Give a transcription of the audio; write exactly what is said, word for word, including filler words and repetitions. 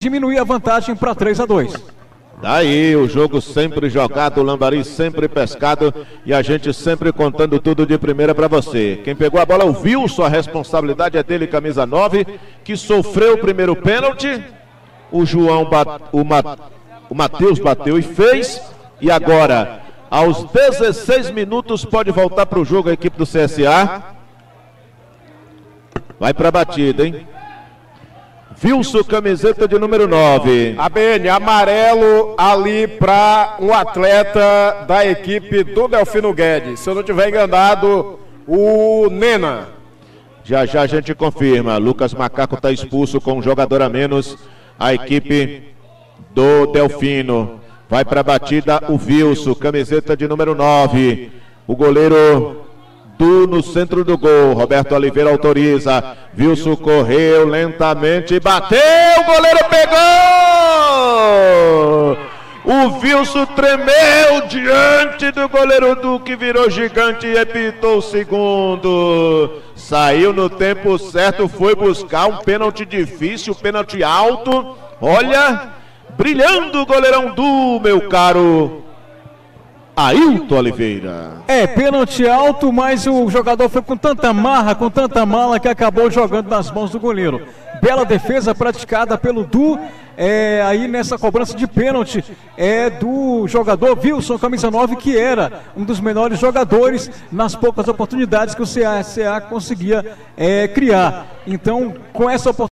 diminuir a vantagem para três a dois. Daí o jogo sempre jogado, o lambari sempre pescado e a gente sempre contando tudo de primeira para você. Quem pegou a bola é o Wilson, a responsabilidade é dele, camisa nove, que sofreu o primeiro pênalti. O João, bat, o, Ma, o Matheus bateu e fez. E agora, aos dezesseis minutos, pode voltar para o jogo a equipe do C S A. Vai para a batida, hein? Wilson, camiseta de número nove. A B N, amarelo ali para um atleta da equipe do Delfino Guedes. Se eu não tiver enganado, o Nena. Já já a gente confirma. Lucas Macaco está expulso com um jogador a menos. A equipe do Delfino. Vai para a batida o Wilson, camiseta de número nove. O goleiro Du no centro do gol. Roberto Oliveira autoriza. Wilson correu lentamente, bateu, o goleiro pegou! O Wilson tremeu diante do goleiro Du, que virou gigante e apitou o segundo. Saiu no tempo certo, foi buscar um pênalti difícil, pênalti alto. Olha, brilhando o goleirão Du, meu caro Ailton Oliveira. É, pênalti alto, mas o jogador foi com tanta marra, com tanta mala, que acabou jogando nas mãos do goleiro. Bela defesa praticada pelo Du, é, aí nessa cobrança de pênalti é do jogador Wilson, camisa nove, que era um dos melhores jogadores nas poucas oportunidades que o C S A conseguia é, criar. Então, com essa oportunidade